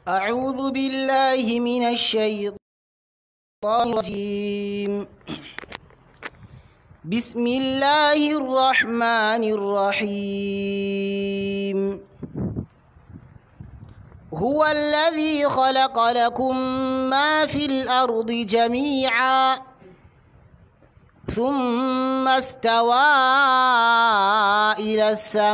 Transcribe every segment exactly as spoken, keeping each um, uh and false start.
أعوذ بالله من الشيطان الرجيم. بسم الله الرحمن الرحيم. هو الذي خلق لكم ما في الأرض جميعا ثم استوى إلى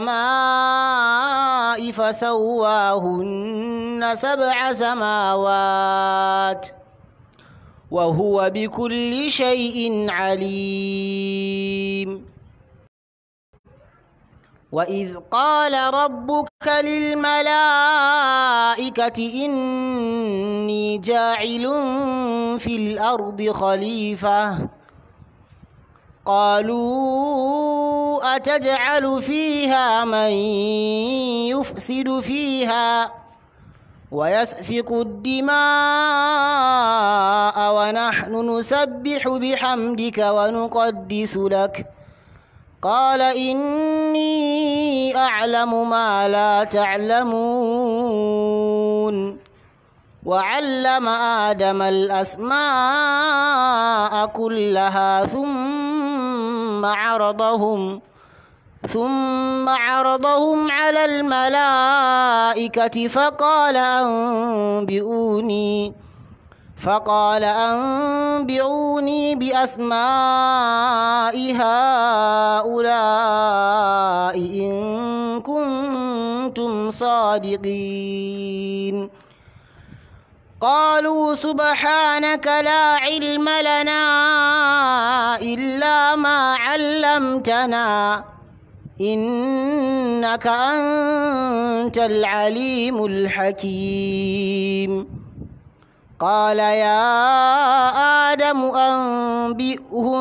السماء فسواهن سبع سماوات وهو بكل شيء عليم. وإذ قال ربك للملائكة إني جاعل في الأرض خليفة قالوا أتجعل فيها من يفسد فيها ويسفك الدماء ونحن نسبح بحمدك ونقدس لك قال إني أعلم ما لا تعلمون. وعلم آدم الأسماء كلها ثم عرضهم ثم عرضهم على الملائكة فقال أنبئوني فقال أنبئوني بأسماء هؤلاء إن كنتم صادقين. قالوا سبحانك لا علم لنا إلا ما علمتنا إنك أنت العليم الحكيم. قال يا آدم أنبئهم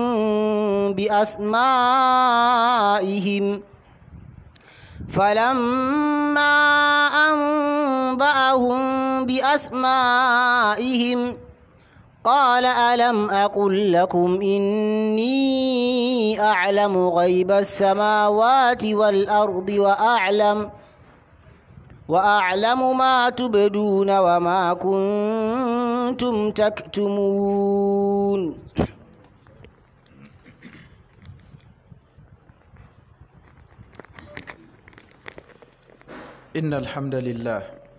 بأسمائهم فلما أنبأهم بأسمائهم قال ألم أقل لكم إني أعلم غيب السماوات والأرض وأعلم وأعلم ما تبدون وما كنتم تكتمون. إن الحمد لله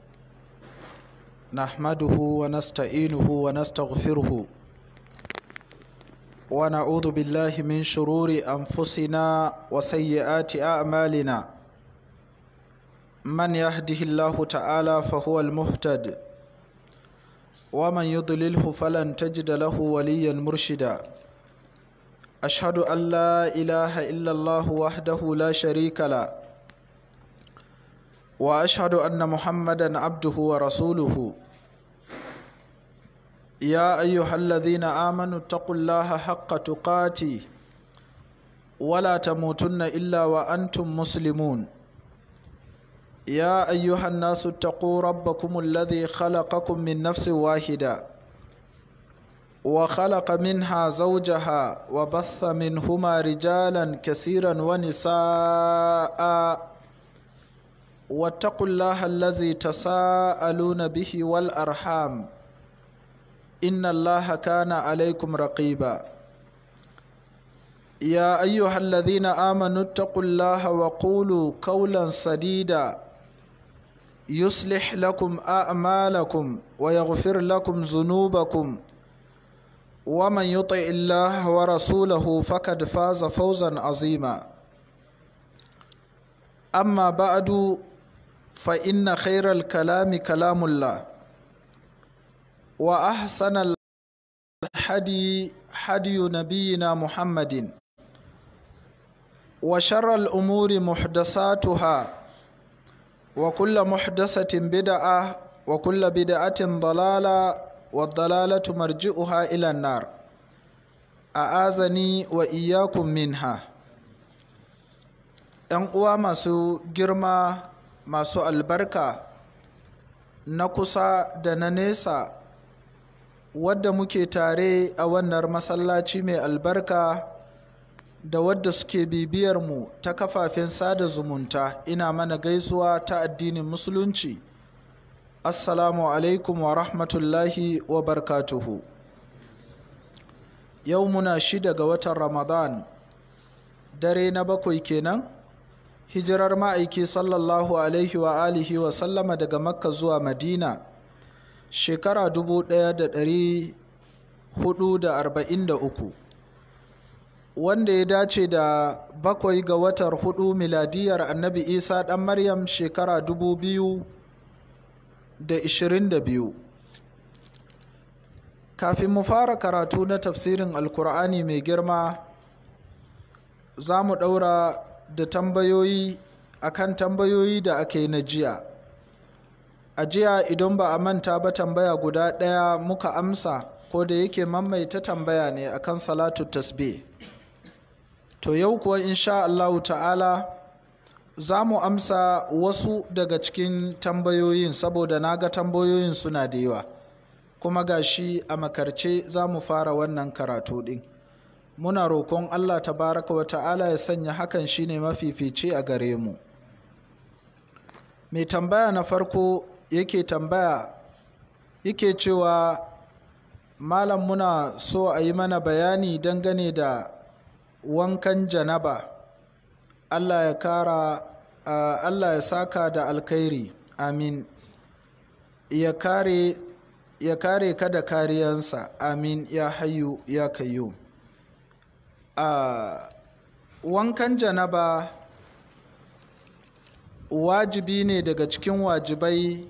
نحمده ونستعينه ونستغفره ونعوذ بالله من شرور أنفسنا وسيئات أعمالنا. من يهده الله تعالى فهو المهتد ومن يضلله فلن تجد له وليا مرشدا. أشهد أن لا إله إلا الله وحده لا شريك له وأشهد أن محمدا عبده ورسوله. يا أيها الذين آمنوا اتقوا الله حق تقاته ولا تموتن إلا وأنتم مسلمون. يا أيها الناس اتقوا ربكم الذي خلقكم من نفس واحدة وخلق منها زوجها وبث منهما رجالا كثيرا ونساء واتقوا الله الذي تساءلون به والأرحام إن الله كان عليكم رقيبا. يا أيها الذين آمنوا اتقوا الله وقولوا قولا سديدا يصلح لكم أعمالكم ويغفر لكم ذنوبكم ومن يطع الله ورسوله فقد فاز فوزا عظيما. أما بعد فإن خير الكلام كلام الله وأحسن الحدي حدي نبينا محمد وشر الأمور محدثاتها وكل محدثة بدعة وكل بدعة ضلالة والضلالة مرجئها إلى النار أعاذني وإياكم منها. ‘Yan uwa masu girma masu albarka na kusa da na nesa wadda muke tare a wannan masallaci mai albarka da wadda suke bibiyar mu ta kafafen sada zumunta, ina mana gaisuwa ta addinin musulunci Assalamu alaikum wa rahmatullahi wa barkatuhu. Yau muna shida ga watan Ramadan, dare na bakwai kenan, hijirar ma'aiki sallallahu alaihi wa alihi wa sallama daga Makka zuwa Madina, shekara dubu ɗaya da ɗari hudu da arba'in da uku, wanda ya dace da bakwai ga watar hudu miladiyar Annabi Isa ɗan Maryam shekara dubu biyu da ishirin da biyu. Kafin mu fara karatu na tafsirin Alkur'ani mai girma, za mu ɗaura da tambayoyi akan tambayoyi da aka yi na jiya. A jiya idan ba a manta ba, tambaya guda ɗaya muka amsa, ko da yake maimaita tambaya ne akan salatu tasbih. To yau kuwa insha Allahu ta'ala za mu amsa wasu daga cikin tambayoyin, saboda na ga tambayoyin suna da yawa, kuma ga shi a makarce za mu fara wannan karatu ɗin. Muna roƙon Allah tabaraka wa ta'ala ya sanya hakan shine mafifici a gare mu. Mai tambaya na farko yake tambaya yake cewa, malam muna so a yi mana bayani dangane da wankan janaba. Allah ya kara uh, Allah ya saka da alkhairi, amin. Ya kare ya kare ka da kariyansa, amin ya hayyu ya kayyum. Uh, wankan janaba wajibi ne daga cikin wajibai,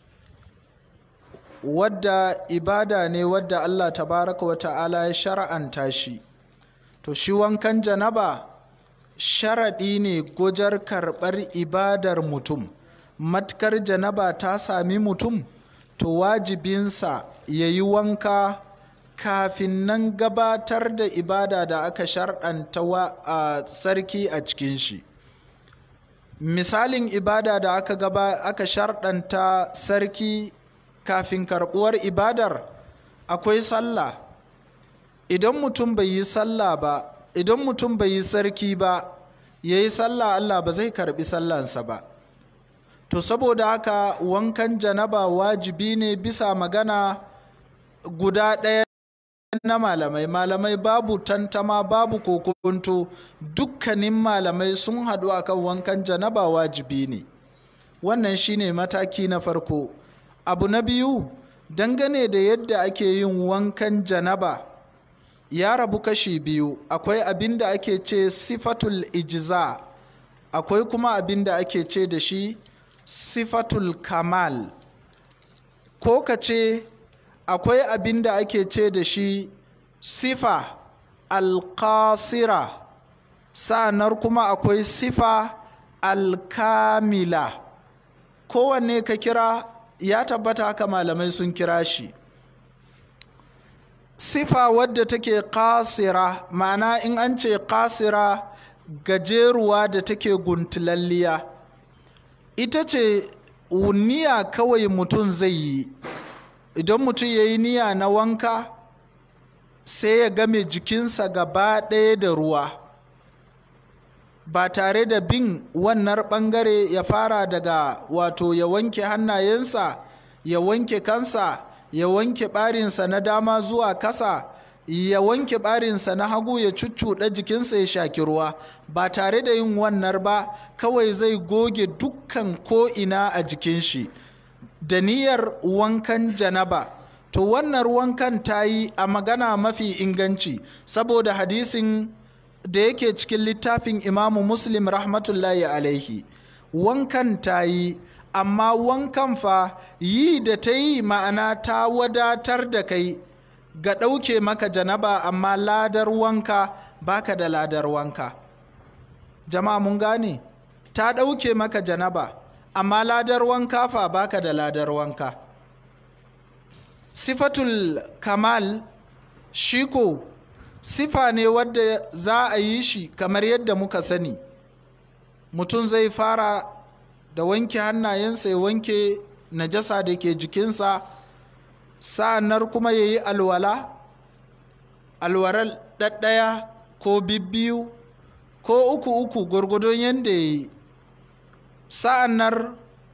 wadda ibada ne wadda Allah tabaraka wa ta'ala ya shara'anta shi. To shi wankan janaba sharaɗi ne gujar karɓar ibadar mutum. Matkar janaba ta sami mutum, to wajibinsa ya yi wanka kafin nan gabatar da ibada da aka sharɗanta wa a sarki a cikin shi. Misalin ibada da aka gaba aka sharɗanta sarki kafin karɓuwar ibadar, akwai sallah. Idan mutum bai yi sallah ba, idan mutum bai yi sarki ba, ya yi sallah, Allah ba zai karɓi sallansa ba. To saboda haka wankan janaba wajibi ne bisa magana guda ɗaya na malamai. Malamai babu tantama, babu kokonto, dukkanin malamai sun haɗu akan wankan janaba wajibi ne. Wannan shine mataki na farko. Abu na biyu, dangane da yadda ake yin wankan janaba, ya rabu kashi biyu. Akwai abin da ake ce sifatul ijza, akwai kuma abin da ake ce da shi sifatul kamal, ko ka ce akwai abin da ake ce da shi sifa alƙasira, sa'anar kuma akwai sifa alkamila. Kowanne ka kira ya tabbata haka malamai sun kira shi. Sifa wadda take ƙasira, ma'ana in an ce ƙasira, gajeruwa da take guntulalliya, ita ce niyya kawai mutum zai yi. Idan mutum ya yi niyya na wanka, sai ya game jikinsa gaba ɗaya da ruwa, ba tare da bin wannan ɓangare. Ya fara daga wato ya wanke hannayensa, ya wanke kansa, ya wanke ɓarinsa na dama zuwa kasa, ya wanke ɓarinsa na hagu, ya cuccuɗa jikinsa, ya shaki ruwa. Ba tare da yin wannan ba, kawai zai goge dukkan ko'ina a jikin shi da niyyar wankan janaba. To wannan wankan ta yi a magana mafi inganci, saboda hadisin da yake cikin littafin Imamu Muslim rahmatullahi alaihi. Wankan ta yi, amma wankan fa yi da ta yi, ma'ana ta wadatar da kai ga ɗauke maka janaba, amma ladar wanka baka da ladar wanka. Jama'a mun gane? Ta ɗauke maka janaba, amma ladar wanka fa baka da ladar wanka. Sifatul kamal shiko sifa ne wadda za a yi shi kamar yadda muka sani. Mutum zai fara da wanke hannayensa, ya wanke najasa da ke jikinsa, sa'annar kuma ya yi alwala, alwarar ɗaɗɗaya ko bibbiyu ko uku uku gwargwadon yadda ya yi. Sa'annar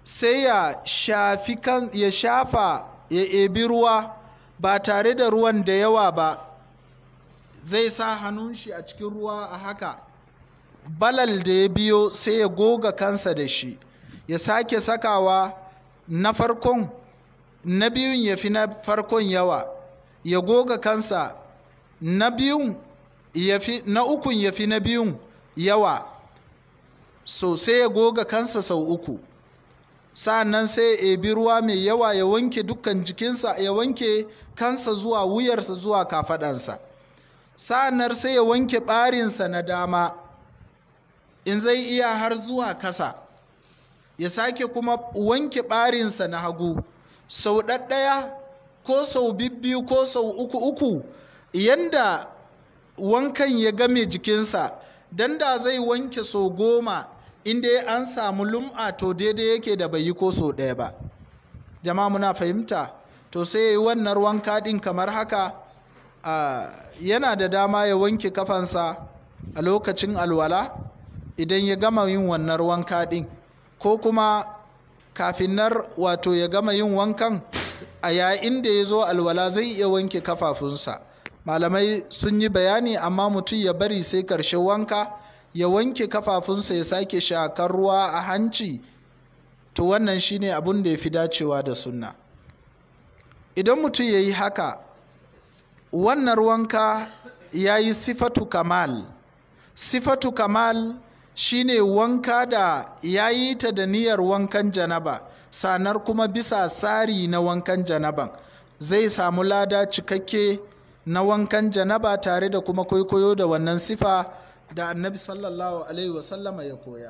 sai ya shafi kan ya shafa ya ebi ruwa ba tare da ruwan da yawa ba, zai sa hannun shi a cikin ruwa a haka, balal da ya biyo sai ya goga kansa da shi, ya sake sakawa na farkon, na biyun ya fi na farkon yawa, ya goga kansa na biyun ya fi na ukun ya fi na biyun yawa, so sai ya goga kansa sau uku. Sa'annan sai ya ebi ruwa mai yawa ya wanke dukkan jikinsa, ya wanke kansa zuwa wuyarsa zuwa kafaɗansa. Sa'annan sai ya wanke ɓarinsa na dama, in zai iya har zuwa kasa, ya sake kuma wanke ɓarinsa na hagu sau ɗaɗɗaya ko sau bibbiyu ko sau uku uku, yanda wankan ya game jikinsa. Dan da zai wanke sau goma, inda an samu lum'a to daidai yake da bai yi ko sau ɗaya ba. Jama'a muna fahimta? To sai ya yi wannan wanka ɗin kamar haka. Uh, yana da dama ya wanke kafansa a lokacin alwala idan ya gama yin wannan wanka ɗin, ko kuma kafin nar wato ya gama yin wankan, a yayin da ya zo alwala zai iya wanke kafafunsa. Malamai sun yi bayani, amma mutum ya bari sai karshen wanka ya wanke kafafunsa, ya sake shakar ruwa a hanci, to wannan shine abun da ya fi dacewa da sunna. Idan mutum ya yi haka, wannan wanka ya yi sifatu kamal. Sifatu kamal shine wanka da ya yi ta da niyyar wankan janaba, sanar kuma bisa tsari na wankan janaban, zai samu lada cikakke na wankan janaba tare da kuma kwaikwayo da wannan sifa da annabi sallallahu alaihi wasallama ya koyar.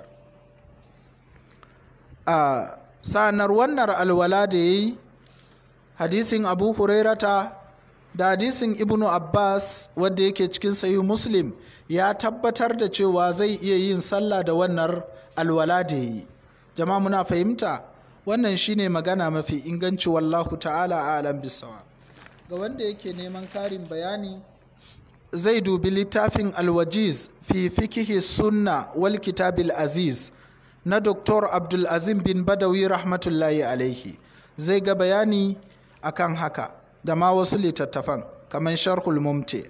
a sanar wannan alwala da ya yi, hadisin abu hurairata da hadisin ibnu abbas wadda yake cikin sahih muslim ya tabbatar da cewa zai iya yin sallah da wannan alwala da ya yi. Jama'a muna fahimta? Wannan shine magana mafi inganci, wallahu ta'ala a'lam bisawa. Ga wanda yake neman karin bayani, zai dubi littafin alwajiz fi fikihi sunna wal kitabil aziz na Doktor Abdulazim bin Badawi rahmatullahi alaihi. Zai ga bayani akan haka da ma wasu littattafan kamar sharhul mumti.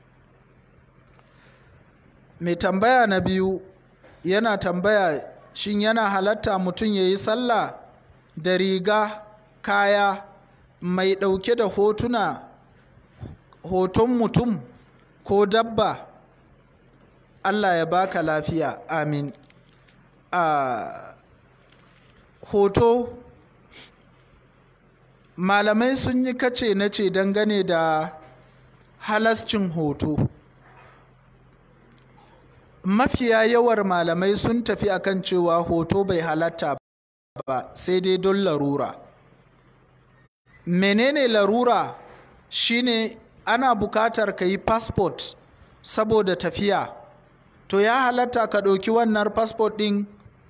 Mai tambaya na biyu yana tambaya, shin yana halatta mutum ya yi sallah da riga kaya mai ɗauke da hotuna, hoton mutum ko dabba? Allah ya baka lafiya, amin. a hoto, malamai sun yi kace na ce dangane da halascin hoto. Mafiya yawar malamai sun tafi akan cewa hoto bai halatta ba, sai dai don larura. Menene larura? Shine ana bukatar ka yi passport saboda tafiya, to ya halatta ka ɗauki wannan passport ɗin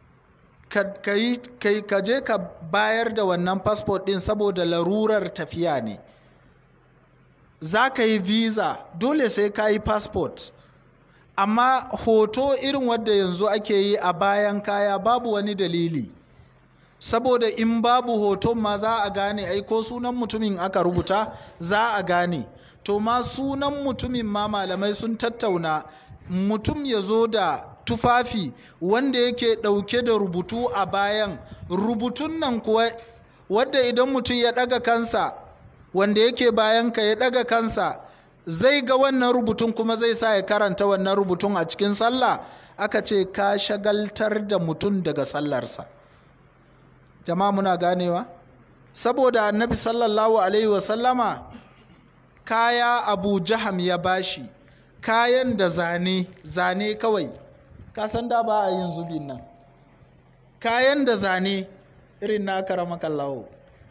ka je ka bayar da wannan passport ɗin saboda larurar tafiya ne. Za ka yi visa, dole sai ka yi passport. Amma hoto irin wadda yanzu ake yi a bayan kaya babu wani dalili, saboda in babu hoton ma za a gane, ai ko sunan mutumin aka rubuta za a gane. To ma sunan mutumin ma malamai sun tattauna, mutum ya zo da tufafi wanda yake ɗauke da rubutu a bayan, rubutun nan kuwa wadda idan mutum ya ɗaga kansa, wanda yake bayan ka ya ɗaga kansa, zai ga wannan rubutun kuma zai sa ya karanta wannan rubutun a cikin sallah, aka ce ka shagaltar da mutum daga sallarsa. Jama'a muna ganewa? Saboda annabi sallallahu alaihi wasallama kaya Abu Jaham ya bashi, kayan da zane zane kawai, ka san da ba a yin zubin nan, kayan da zane irin na karamakallahu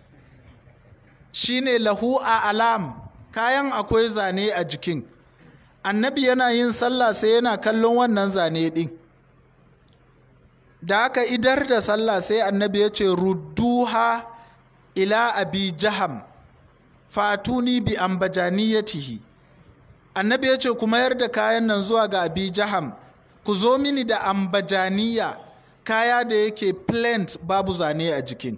shine lahu a alam, kayan akwai zane a jikin. Annabi yana yin sallah sai yana kallon wannan zane din. Da aka idar da sallah sai annabi ya ce rudduha ila abi jaham fatuni bi ambajaniyatihi. Annabi ya ce ku mayar da kayan nan zuwa ga abi jaham, ku zo mini da ambajaniya. kaya da yake plain babu zane a jikin,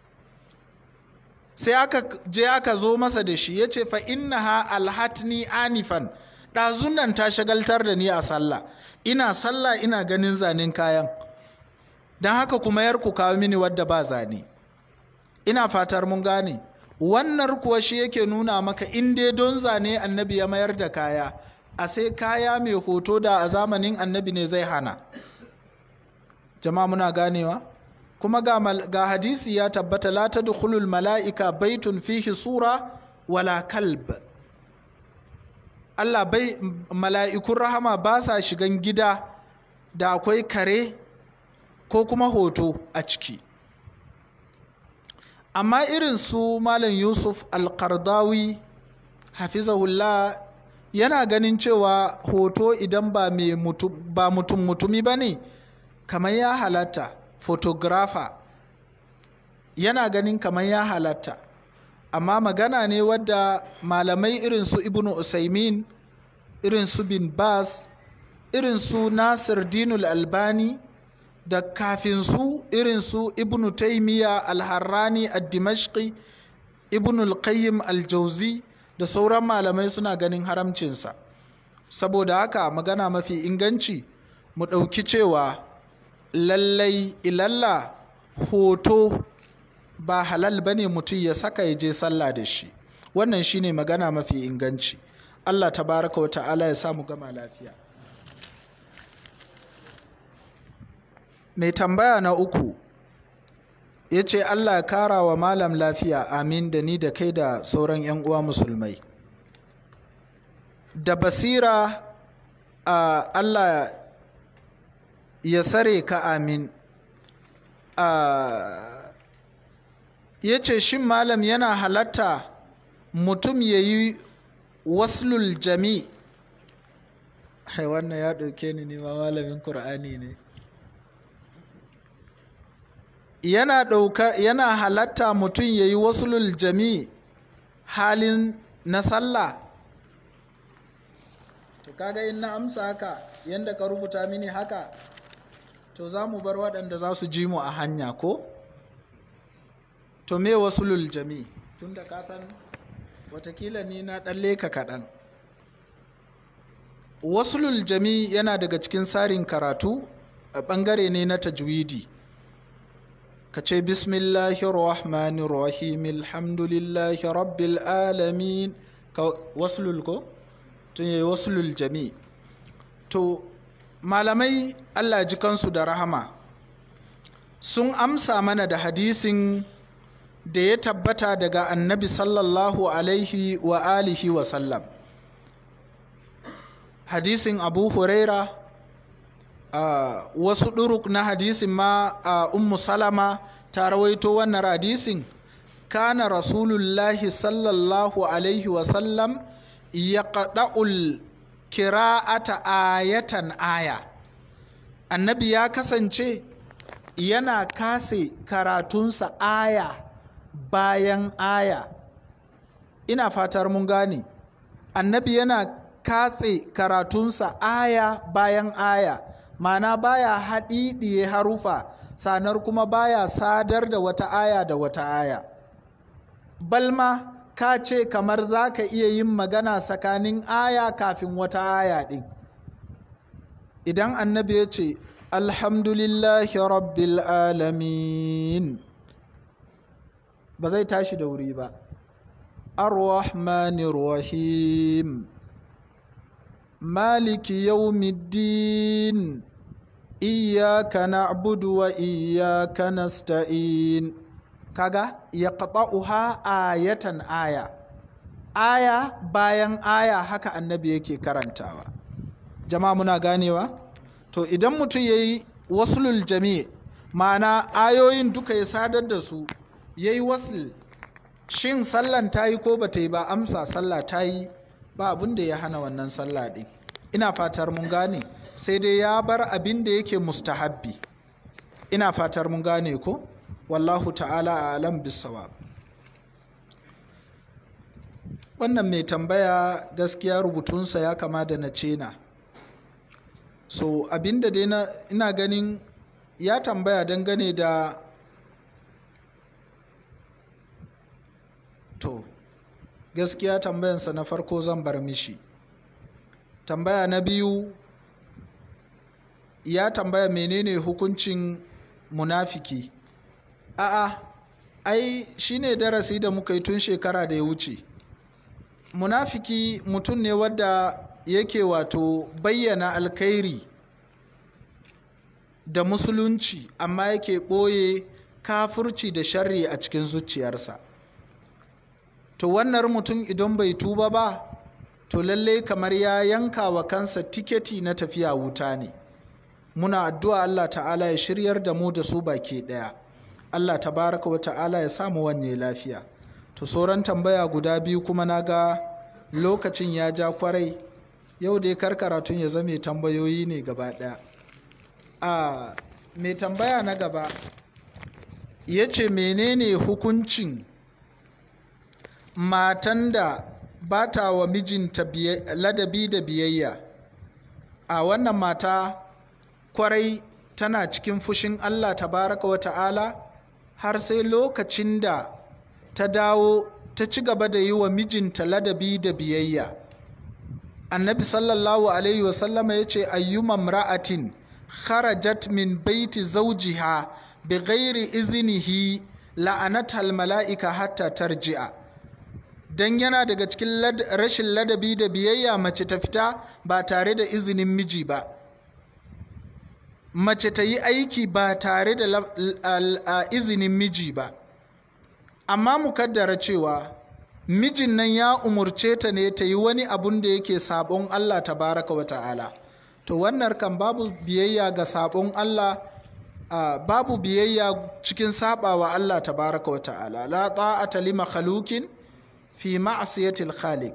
sai aka je aka zo masa da shi ya ce fa innaha alhatni anifan, ɗazun nan ta shagaltar da ni a sallah, ina sallah ina ganin zanen kayan, don haka kuma yar ku kawo mini wadda ba zane. Ina fatar mun gane. Wannan kuwa shi yake nuna maka in dai don zane annabi ya mayar da kaya, a sai kaya mai hoto da a zamanin annabi ne zai hana. Jama'a muna ganewa? Kuma ga, ga hadisi ya tabbata la tadkhulul mala'ika baitun fihi sura wala kalb. Allah bai, mala'ikun rahama ba sa shigan gida da akwai kare ko kuma hoto a ciki. Amma irin su Malam Yusuf Al-Qardawi hafizahullah yana ganin cewa hoto idan ba mutum ba mutum mutumi ba ne kamar ya halatta, photographer yana ganin kamar ya halatta, amma magana ne wadda malamai irin su Ibn Usaimin, irin su Bin Bas, irin su Nasir Dinul Albani da kafin su irin su Ibn Taymiyyah Al-Harrani Ad-Dimashqi, Ibn Al-Qayyim Al-Jawzi da sauran malamai suna ganin haramcinsa. Saboda haka magana mafi inganci mu ɗauki cewa lallai ilalla hoto ba halal bane mutum ya saka ya je sallah da shi. Wannan shine magana mafi inganci. Allah tabaraka wa ta'ala ya samu gama lafiya. Mai tambaya na uku ya ce Allah ya kara wa malam lafiya, amin, da ni da kai da sauran 'yan uwa musulmai. Da basira a Allah ya sare ka, amin. Ya ce shin malam yana halatta mutum ya yi waslul jami? Wannan ya ɗauke ni ne ma malamin Kur'ani ne. Yana ɗauka, yana halatta mutum ya yi waslul jami halin na sallah? To kaga in na amsa haka yanda ka rubuta mini haka, to za mu bar waɗanda za su ji mu a hanya ko? To me waslul jami? Tunda ka san watakila ni na ɗan leka kaɗan. Waslul jami yana daga cikin tsarin karatu, a ɓangare ne na tajwidi. Ka ce bismillahir rahmanir rahim alhamdulillahi rabbil alamin, ka waslul ko? Tun yayi waslul jami. To malamai Allah ji kansu da rahama sun amsa mana da hadisin da ya tabbata daga annabi sallallahu alaihi wa alihi wa sallam. Hadisin Abu Huraira, uh, wasu ɗuruk na hadisin ma uh, Ummu Salama ta rawaito wannan hadisin. Kana Rasulullahi sallallahu alaihi wa sallam yaqda'ul kira'ata ayatan aya. Annabi ya kasance yana kase karatunsa aya bayan aya. Ina fatar mun gane. Annabi yana katse karatunsa aya bayan aya, mana baya haɗiɗiye harufa sanar kuma baya sadar da wata aya da wata aya. Balma ka ce kamar za ka iya yin magana tsakanin aya kafin wata aya ɗin. Idan annabi ya ce alhamdulillahi rabbil alamin, ba zai tashi da wuri ba. Ar-Rahmanir Rahim, Maliki yawmiddin, Iyyaka na'budu wa iyyaka nasta'in. Kaga yaqta'uha ayatan aya. Aya bayan aya haka annabi yake karantawa. Jama'a muna ganewa? To idan mutum yayi waslul jami', ma'ana ayoyin duka ya sadar da su, yayi wasl, shin sallan ta yi ko ba ta yi ba? Amsa sallah ta yi, ba abin da ya hana wannan sallah ɗin. Ina fatar mun gane, sai dai ya bar abin da yake mustahabbi. Ina fatar mun gane ko? Wallahu ta'ala a'lam bisawab. Wannan mai tambaya gaskiya rubutunsa ya kama da na cena. So abinda dai na ina ganin ya tambaya dangane da to gaskiya tambayansa na farko zan bar mishi. Tambaya na biyu ya tambaya menene hukuncin munafiki. A'a, ai shine darasi da muka yi tun shekara da ya wuce. Munafiki mutum ne wadda yake wato bayyana alkhairi da musulunci amma yake ɓoye kafurci da sharri a cikin zuciyarsa. To wannan mutum idan bai tuba ba, to lalle kamar ya yanka wa kansa tiketi na tafiya wuta ne. Muna addu'a Allah ta'ala ya shiryar da mu da su baki ɗaya. Allah tabaraka wa ta'ala ya samu wanye lafiya. To sauran tambaya guda biyu kuma na ga lokacin ya ja kwarai, yau dai kar karatun ya zame tambayoyi ne gaba ɗaya. A mai tambaya na gaba ya ce menene hukuncin matan da ba ta wa mijinta ladabi da biyayya. A wannan mata kwarai tana cikin fushin Allah tabaraka wa ta'ala har sai lokacin da ta dawo ta ci gaba da yi wa mijinta ladabi da biyayya. Annabi sallallahu alaihi wasallama ya ce ayyuma mra'atin kharajat min baiti zawjiha bi ghairi iznihi la'anatha mala'ika hatta tarji'a. Dan yana daga cikin lad, rashin ladabi da biyayya mace ta fita ba tare da izinin miji ba, mace ta yi aiki ba tare da la, al, al, izinin miji ba. Amma mukaddara cewa mijin nan ya umurce ta ne ta yi wani abun da yake sabon Allah tabaraka wa ta'ala, to wannan kan babu biyayya ga sabon Allah, uh, babu biyayya cikin sabawa Allah tabaraka wa ta'ala. La ta'ata li makhluqin fi ma'siyatil khaliq.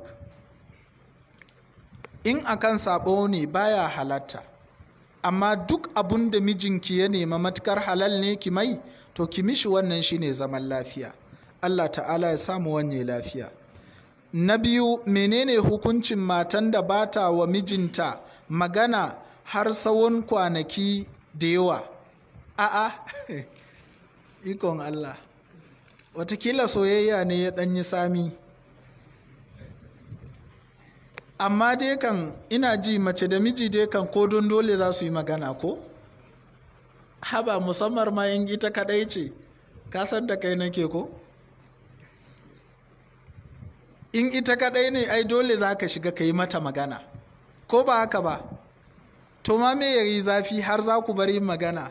In akan sabo ne baya halatta, amma duk abun da mijinki ya nema matukar halal ne ki mai, to ki mishi, wannan shine zaman lafiya. Allah ta'ala ya samu wanye lafiya. Na biyu, menene hukuncin matan da bata wa mijinta magana har tsawon kwanaki da yawa? A'a, ikon Allah, watakila soyayya ne ya ɗanyi sami. Amma dai kan ina ji mace da miji dai kan ko don dole za su yi magana ko? Haba, musamman ma in ita kaɗai ce, ka san da kai nake ko? In ita kaɗai ne ai dole za ka shiga ka yi mata magana, ko ba haka ba? To ma me yayi zafi har za ku bari magana?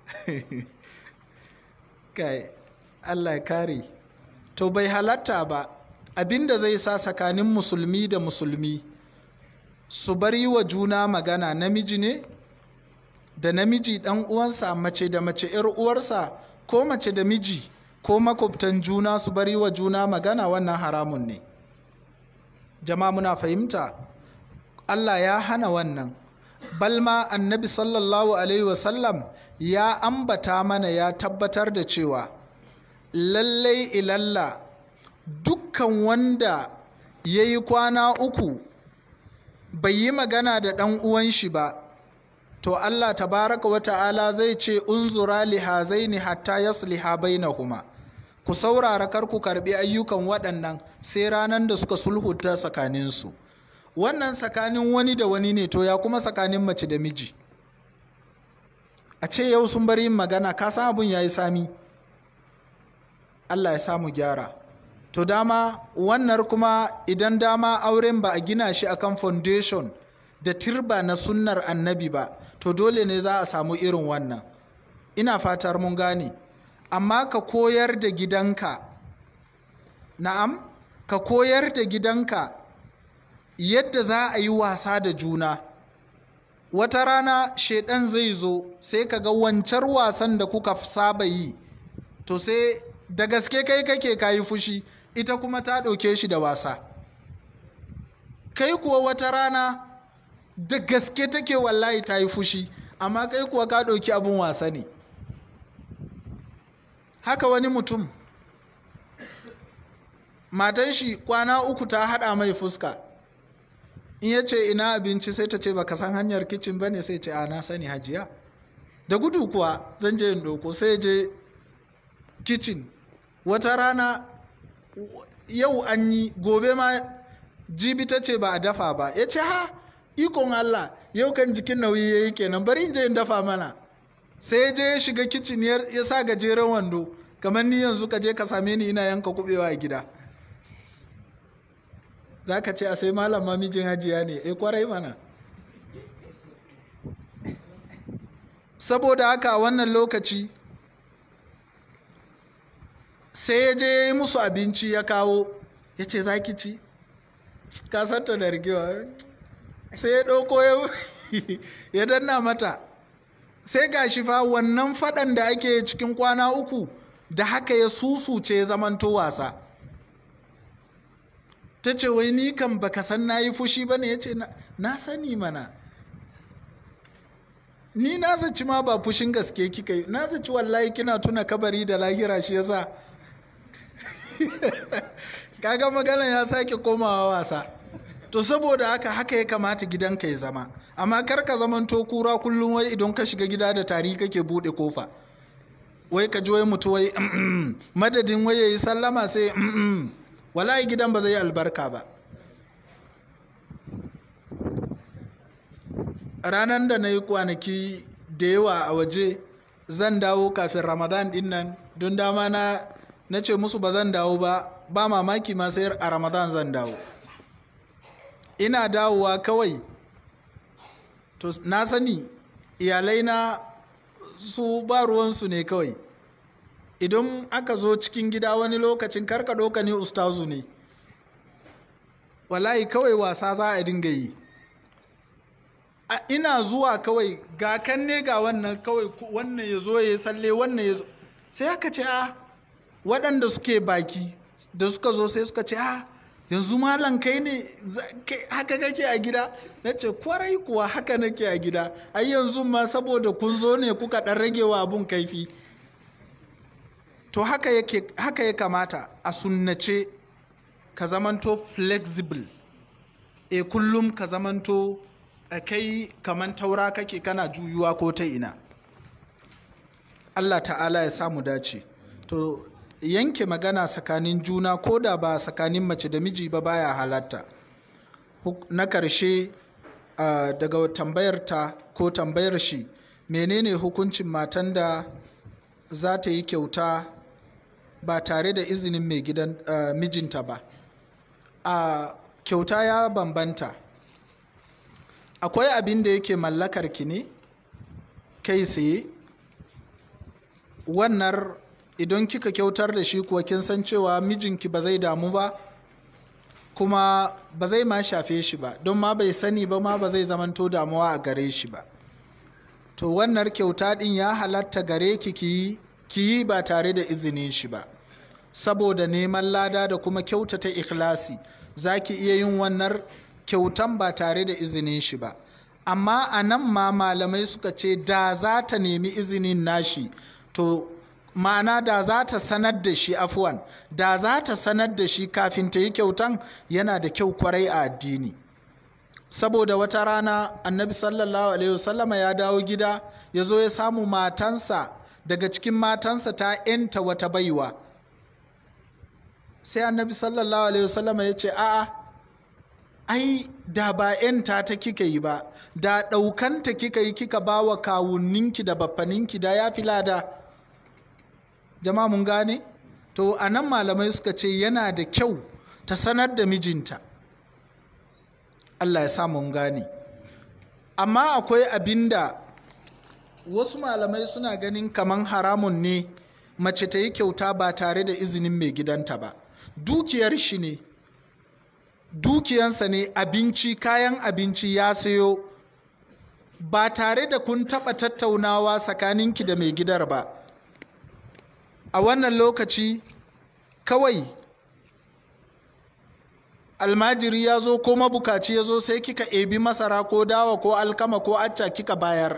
Kai, Allah ya kare. To bai halatta ba abinda zai sa tsakanin musulmi da musulmi su bari wa juna magana, namiji ne da namiji ɗan uwansa, mace da mace ‘yar uwarsa, ko mace da miji ko makwabtan juna su bari wa juna magana, wannan haramun ne. Jama'a muna fahimta? Allah ya hana wannan. Balma annabi sallallahu alaihi wasallam ya ambata mana, ya tabbatar da cewa lallai ilalla dukkan wanda ya yi kwana uku bai yi magana da ɗan uwan shi ba, to Allah tabaraka wa ta'ala zai ce unzura li hazaini hatta yasliha bainahuma, ku saurara kar ku karbi ayyukan waɗannan sai ranar da suka sulhuta tsakaninsu. Wannan tsakanin wani da wani ne, to ya kuma tsakanin mace da miji? A ce yau sun bari yin magana, ka san abun ya yi sami. Allah ya samu gyara. To dama wannan kuma idan dama auren ba a gina shi akan foundation da tirba na sunnar annabi ba, to dole ne za a samu irin wannan. Ina fatar mun gane. Amma ka koyar da gidanka, na'am, ka koyar da gidanka yadda za a yi wasa da juna. Wata rana shedan zai zo sai ka ga wancar wasan da kuka saba yi, to sai da gaske kai kake kayi fushi, ita kuma ta ɗauke shi da wasa. Kai kuwa wata rana da gaske take wallahi ta yi fushi, amma kai kuwa ka ɗauki abin wasa ne. Haka wani mutum, matan shi kwana uku ta haɗa mai fuska, in ya ce ina abinci sai ta ce baka san hanyar kicin ba ne, sai ce a na sani hajiya. da gudu kuwa zan je in doko sai je kitchen. Wata rana yau an yi, gobe ma jibi ta ce ba a dafa ba, ya ce ha ikon Allah yau kan jikin nauyi ya yi kenan, bari in je in dafa mana. Sai je ya shiga kicin ya sa gajeren wando kamar ni yanzu ka je ka same ni ina yanka kubewa a gida. Za ka ce a sai malam ma mijin hajiya ne, eh kwarai mana. Saboda haka a wannan lokaci sai ya je musu abinci ya kawo, ya ce za ki ci? Ka santa da rigewa. Sai ya ɗauko ya danna mata. Sai ga shi fa wannan faɗan da ake cikin kwana uku da haka ya susuce ya zamanto wasa. Ta ce wai ni kan baka san na yi fushi ba ne? Ya ce na sani mana. Ni na zaci ma ba fushin gaske kika yi, na zaci wallahi kina tuna kabari da lahira shi yasa. Kaga magana ya sake komawa wasa. To saboda haka haka ya kamata gidanka ya zama, amma kar ka zamanto kura kullum wai idan ka shiga gida da tari kake bude kofa, wai ka ji wai mutu wai madadin wai yayi sallama sai wallahi gidan ba zai yi albarka ba. Ranar da na yi kwanaki da yawa a waje zan dawo kafin Ramadan din nan, don dama na na ce musu ba zan dawo ba, ba mamaki ma sai a Ramadan zan dawo. Ina dawowa kawai to na sani iyalai na su ba ruwansu ne kawai. Idan aka zo cikin gida wani lokacin karka doka ne ustazu ne, wallahi kawai wasa za a dinga yi. Ina zuwa kawai ga kan ne ga wannan kawai, wannan ya zo ya salle, wannan ya zo, sai aka ce a waɗanda suke baki da suka zo sai suka ce a yanzu malam kai ne haka kake a gida? Na ce kwarai kuwa haka nake a gida, ai yanzu ma saboda kun zo ne kuka ɗan rage wa abun kaifi. To haka yake, haka ya kamata a sunnace ka zamanto flexible, e kullum ka zamanto a kai kaman taura kake kana juyuwa ko ta ina. Allah ta'ala ya samu dace. To yanke magana tsakanin juna ko da ba tsakanin mace da miji ba baya halatta. Na karshe uh, daga tambayar ta ko tambayar shi, menene hukuncin matan da za ta yi kyauta ba tare da izinin mai gidan uh, mijinta ba? Uh, kyauta ya bambanta. Akwai abin da yake mallakar ki ne kai tsaye, wannan idan kika kyautar da shi kuwa kin san cewa mijinki ba zai damu ba, kuma ba zai ma shafe shi ba, don ma bai sani ba, ma ba zai zamanto damuwa a gare shi ba. To wannan kyauta din ya halatta gare ki ki yi ba tare da izinin shi ba, saboda neman lada da kuma kyautata ikhlasi za ki iya yin wannan kyautan ba tare da izinin shi ba. Amma a nan ma malamai suka ce da za ta nemi izinin nashi, to ma'ana da za ta sanar da shi, afuwan da za ta sanar da shi kafin ta yi kyautan, yana da kyau kwarai a addini. Saboda wata rana annabi sallallahu alaihi wasallama ya dawo gida, ya zo ya samu matansa daga cikin matansa ta yanta wata baiwa. Sai annabi sallallahu alaihi wasallama ya ce a'a, ai da ba yanta ta kika yi ba, da ɗaukanta kika yi kika ba wa kawunninki da baffaninki, da ya fi lada. Jama'a mun gane? To a nan malamai suka ce yana da kyau ta sanar da mijinta. Allah ya sa mun gane. Amma akwai abinda wasu malamai suna ganin kaman haramun ne mace ta yi kyauta ba tare da izinin mai gidanta ba. Dukiyar shi ne, dukiyansa ne, abinci, kayan abinci ya sayo ba tare da kun taɓa tattaunawa tsakaninki da mai gidar ba. A wannan lokaci kawai almajiri ya zo ko mabukaci ya zo sai kika ebi masara ko dawa ko alkama ko acca kika bayar.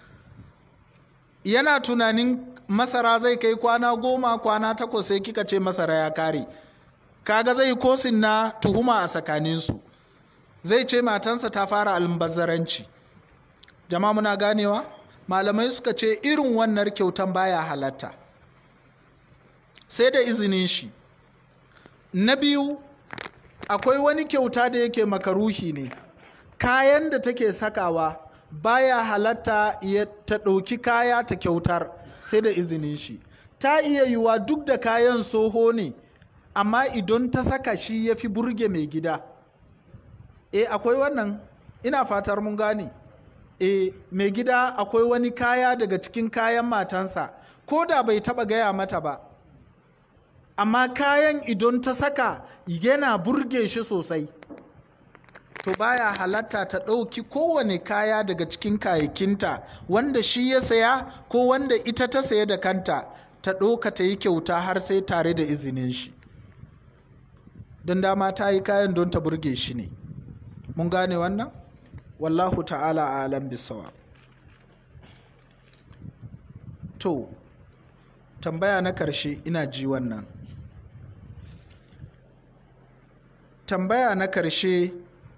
Yana tunanin masara zai kai kwana goma, kwana takwas sai kika ce masara ya kare. Kaga zai kosin na tuhuma a tsakaninsu, zai ce matansa ta fara almubazzaranci. Jama'a muna ganewa? malamai suka ce irin wannan kyautan baya halatta sai da izinin shi. Na biyu, akwai wani kyauta da yake makaruhi ne, kayan da take sakawa baya halatta ya ta ɗauki kaya ta kyautar sai da izinin shi. Ta iya yiwa duk da kayan soho ne, amma idan ta saka shi ya fi burge mai gida. E akwai wannan, ina fatar mun gane. E mai gida akwai wani kaya daga cikin kayan matansa, ko da bai taɓa gaya mata ba, amma kayan idan ta saka yana burge shi sosai, to baya halatta ta ɗauki kowane kaya daga cikin kayakinta wanda shi ya saya ko wanda ita ta saya da kanta, ta ɗauka ta yi kyauta har sai tare da izinin shi, don dama ta yi kayan don ta burge shi ne. Mun gane wannan? Wallahu ta'ala alam bisawa. To tambaya na karshe, ina ji wannan tambaya na karshe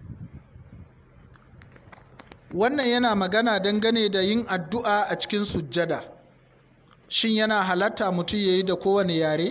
wannan yana magana dangane da yin addu'a a cikin sujjada. Shin yana halatta mutum ya yi da kowane yare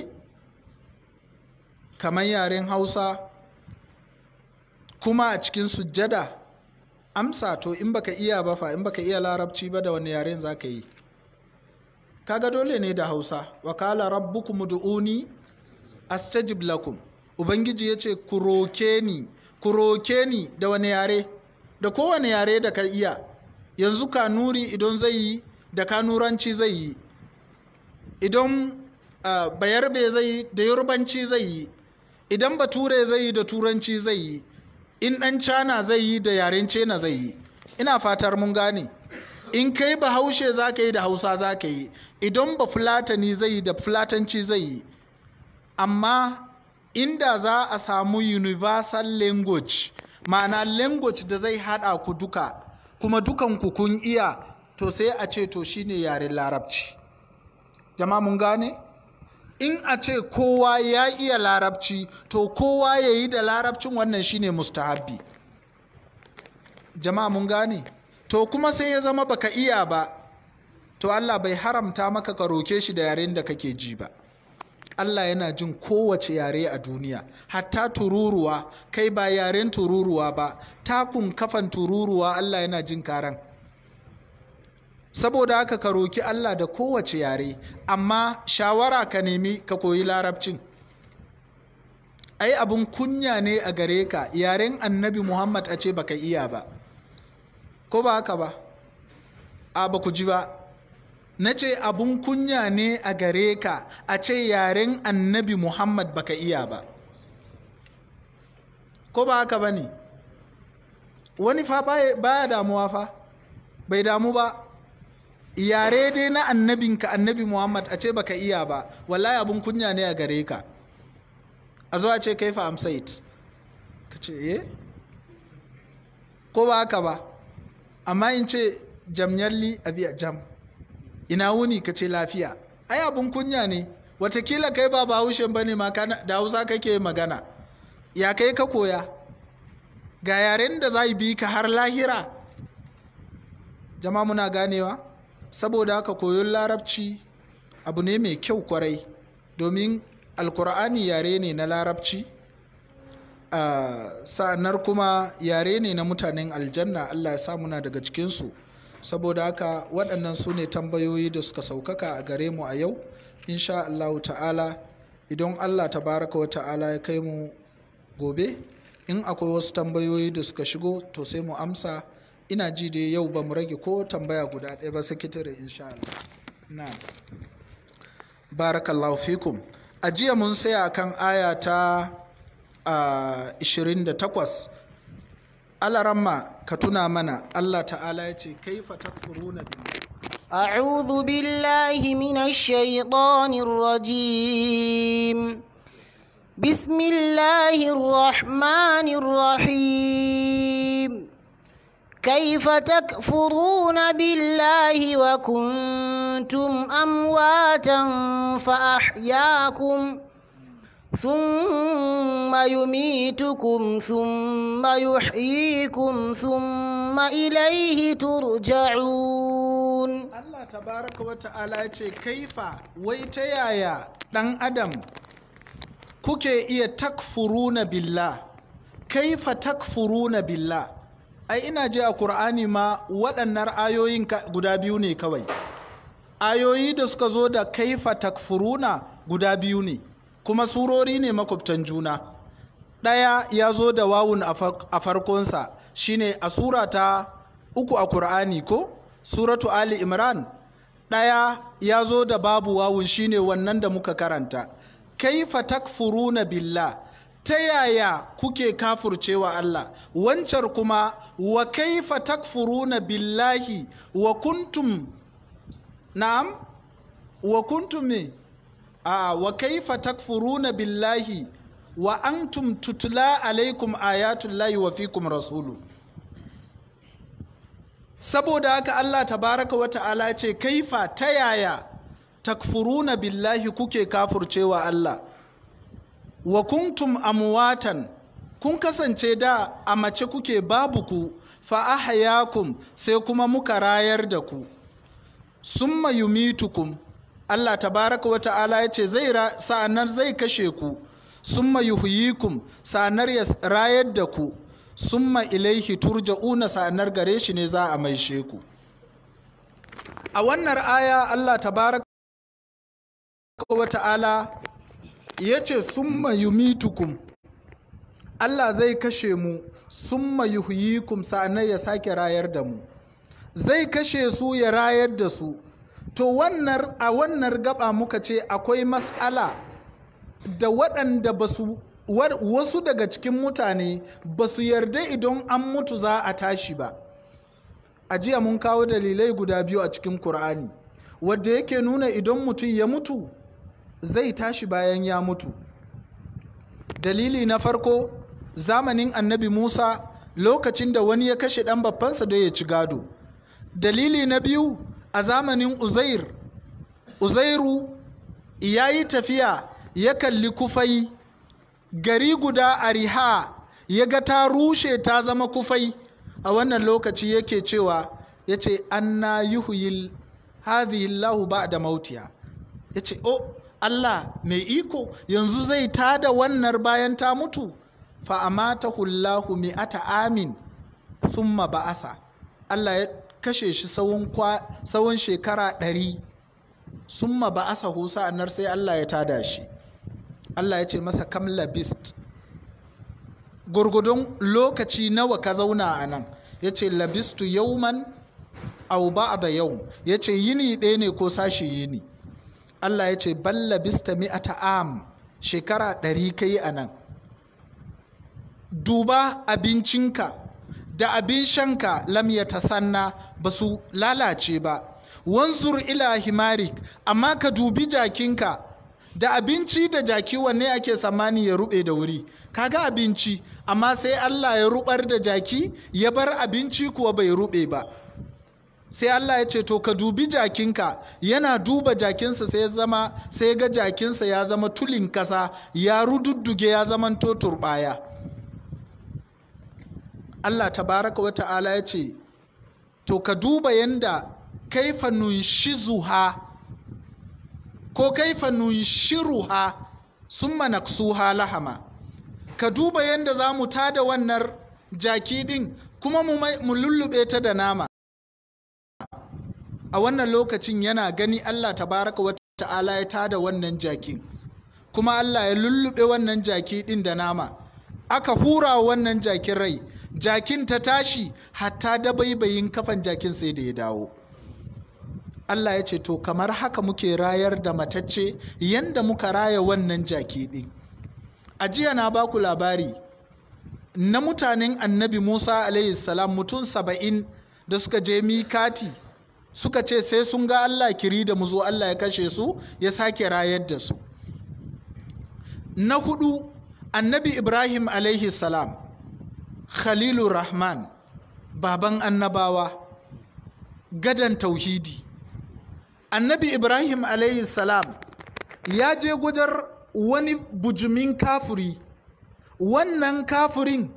kamar yaren Hausa kuma a cikin sujjada? Amsa, to in baka iya ba fa, in baka iya larabci ba da wani yaren za ka yi? Kaga dole ne da Hausa. Wa qala rabbukum ud'uni astajib lakum. Ubangiji ya ce ku roke ni, ku roke ni da wani yare? Da kowane yare da ka iya. Yanzu kanuri idan zai yi da kanuranci zai yi, idan uh, bayarbe zai yi da yorubanci zai yi, idan bature zai yi da turanci zai yi, in ɗan cana zai yi da yaren cena zai yi. Ina fatar mun gane. In kai bahaushe za ka yi da hausa za ka yi, idan ba fulatani zai yi da fulatanci zai yi. Amma inda za a samu universal language, ma'ana language da zai haɗa ku duka kuma dukan ku kun iya, to sai a ce to shine yaren larabci. Jama'a mun gane? In a ce kowa ya iya larabci, to kowa ya yi da larabcin, wannan shine mustahabbi. Jama'a mun gane? To kuma sai ya zama baka iya ba, to Allah bai haramta maka ka roke shi da yaren da kake ji ba. Allah yana jin kowace yare a duniya, hatta tururuwa, kai ba yaren tururuwa ba, takun kafan tururuwa Allah yana jin karan. Saboda haka ka roki Allah da kowace yare, amma shawara ka nemi ka koyi larabcin. Ai abun kunya ne a gare ka yaren Annabi Muhammad a ce baka iya ba, ko ba haka ba? A ba ku ji ba. Na ce abun kunya ne a gare ka a ce yaren Annabi Muhammad baka iya ba, ko ba haka ba ne? Wani fa baya damuwa fa, bai damu ba. Yare dai na annabinka Annabi Muhammad a ce baka iya ba, wallahi abun kunya ne a gare ka. A zo a ce kai fa amsait, ka ce eh, ko ba haka ba? Amma in ce jamyalli abiya jam, ina wuni, ka ce lafiya, ai abun kunya ne. Watakila kai ba bahaushen bane ma, da Hausa kake magana, ya kai ka koya? Ga yaren da za bi ka har lahira. Jama'a muna ganewa? Saboda haka koyon larabci abu ne mai kyau kwarai, domin alkur'ani yare ne na larabci, uh, sa'anar kuma yare ne na mutanen aljanna. Allah ya sa muna daga cikinsu. Saboda haka waɗannan su ne tambayoyi da suka saukaka a gare mu a yau. Insha Allah ta'ala, idan Allah tabaraka wa ta'ala ya kai mu gobe, in akwai wasu tambayoyi da suka shigo to sai mu amsa. Ina ji dai yau ba mu rage ko tambaya guda ɗaya ba, sakitare, insha Allah. Na barakallahu fikum. A jiya mun tsaya kan aya ta uh, ishirin da takwas. Alaramma ka tuna mana, Allah ta'ala ya ce kaifa takfuruna billahi. أعوذ بالله من الشيطان الرجيم. بسم الله الرحمن الرحيم. كيف تكفرون بالله وكنتم أمواتا فأحياكم ثم يميتكم ثم يحييكم ثم إليه ترجعون. Allah tabaraka wa ta'ala ya ce kaifa wai ta yaya ɗan adam kuke iya takfuruna billah, kaifa takfuruna billah. Ai ina je a Kur'ani ma waɗannan ayoyin guda biyu ne kawai, ayoyi da suka zo da kaifa takfuruna guda biyu ne, kuma surori ne makwabtan juna. Ɗaya ya zo da wawun a farkonsa shine a sura ta uku a Kur'ani ko suratu Ali Imran. Ɗaya ya zo da babu wawun shine wannan da muka karanta. Kaifa takfuruna billah, ta yaya kuke kafurcewa Allah. Wancan kuma wa kaifa takfuruna billahi wa kuntum na'am wa kuntum me a wa kaifa takfuruna billahi wa antum tutla alaikum ayatullahi wa fikum rasulu. Saboda haka Allah tabaraka wa ta'ala ce kaifa ta yaya takfuruna billahi kuke kafurcewa Allah wa kuntum amwatan, kun kasance da a mace kuke babu ku, fa ahyakum sai kuma muka rayar da ku, summa yumitukum. Allah tabaraka wa ta'ala ya ce zai sa'anar zai kashe ku, summa yuhyikum sa'anar ya rayar da ku, summa ilaihi turja'una sa'anar gare shi ne za a maishe ku. A wannan aya Allah tabaraka wa ta'ala ya ce summa yumitukum, Allah zai kashe mu, summa yuhyikum sa'anar ya sake rayar da mu, zai kashe su ya rayar da su. To wannan a wannan gaba muka ce akwai mas'ala da waɗanda ba su wasu daga cikin mutane ba su yarda idan an mutu za a tashi ba. A jiya mun kawo dalilai guda biyu a cikin Kur'ani wadda yake nuna idan mutum ya mutu zai tashi bayan ya mutu. Dalili na farko, zamanin annabi Musa lokacin da wani ya kashe ɗan babbansa da ya ci gado. Dalili na biyu, a zamanin Uzair, Uzairu ya yi tafiya ya kalli kufai gari guda a Riha, ya ga ta rushe ta zama kufai. A wannan lokaci yake cewa ya ce anna yuhyil hadhihi Allahu ba'da mautiha, ya ce o Allah mai iko yanzu zai tada wannan bayan ta mutu. Fa amatahu Allahu mi'ata amin thumma ba'asa, Allah ya kashe shi tsawon shekara ɗari, summa ba'asa hu sa'annar sai Allah ya tada shi. Allah ya ce masa kam labist, gurgudun lokaci nawa ka zauna a nan? Ya ce labistu yauman au ba'da yau, ya ce yini ɗaya ne ko sashi yini. Allah ya ce bal labista mi'ata am, shekara ɗari ka yi a nan. Duba abincinka da abin shanka lam ya tasanna, ba su lalace ba. Wanzur ila himarik, amma ka dubi jakinka da abinci da jaki wanne ake tsammani ya rube da wuri? Kaga abinci, amma sai Allah ya rubar da jaki ya bar abinci kuwa bai rube ba. Sai Allah ya ce to ka dubi jakinka, yana duba jakinsa sai ya zama sai ga jakinsa ya zama tulin kasa, ya rududduge ya zama to turbaya. Allah tabaraka wa ta'ala ya ce to ka duba yanda kaifa nunshizuha ko kaifa nunshiruha summa naksuha lahama, ka duba yanda za mu tada wannan jaki din kuma mu lullube ta da nama. A wannan lokacin yana gani Allah tabaraka wa ta'ala ya tada wannan jakin, kuma Allah ya lullube wannan jaki din da nama, aka hura wannan jakin rai, jakin ta tashi hatta dabaibayin kafan jakin sai da ya dawo. Allah ya ce to kamar haka muke rayar da matacce yanda muka raya wannan jaki din. A jiya na baku labari na mutanen annabi Musa alaihi salam mutum saba'in da suka je mikati, suka ce sai sun ga Allah kiri da muzo, Allah ya kashe su ya sake rayar da su. Na hudu annabi Ibrahim alaihi salam, Khalilur Rahman, baban annabawa, gadan tauhidi. Annabi Ibrahim alayhi salam ya je gujar wani bujumin kafuri. Wannan kafurin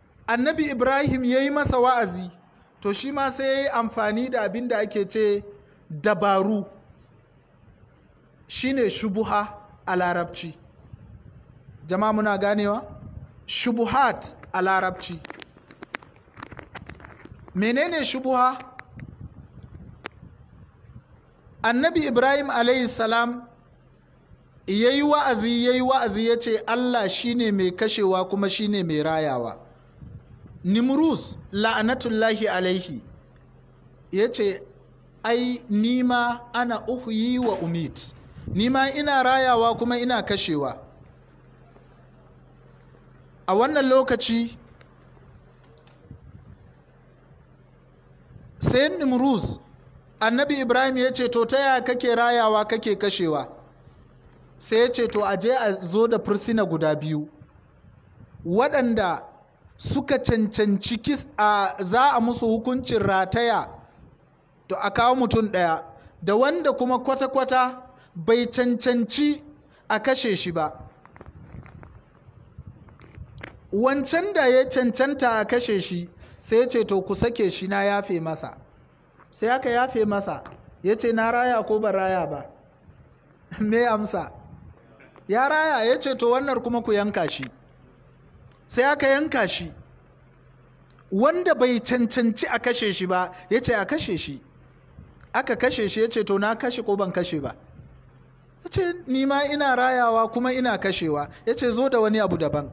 annabi Ibrahim ya yi masa wa'azi, to shi ma sai ya yi amfani da abin da ake ce dabaru shine shubuha a larabci. Jama'a muna ganewa? Shubuhat a larabci. Menene shubuha? Annabi Ibrahim alayhi salam yayi wa'azi yayi wa'azi yace Allah shine mai kashewa kuma shine mai rayawa. Nimrus la'anatullahi alaihi yace ai nima ana uhyi wa umit, nima ina rayawa kuma ina kashewa. A wannan lokaci sai Nimrus annabi Ibrahim ya ce to ta yaya kake rayawa kake kashewa? Sai ya ce to a je a zo da fursuna guda biyu waɗanda suka cancanci kis a za a musu hukuncin rataya, to a kawo mutum ɗaya da wanda kuma kwata-kwata bai cancanci a kashe shi ba. Wancan da ya cancanta a kashe shi sai ya ce to ku sake shi na yafe masa. Sai aka yafe masa, ya ce na raya ko ba raya ba? Me amsa? Ya raya. Ya ce to wannan kuma ku yanka shi. Sai aka yanka shi. Wanda bai cancanci a kashe shi ba ya ce a kashe shi. Aka kashe shi. Ya ce to na kashe ko ban kashe ba? Ya ce ni ma ina rayawa kuma ina kashewa. Ya ce zo da wani abu daban.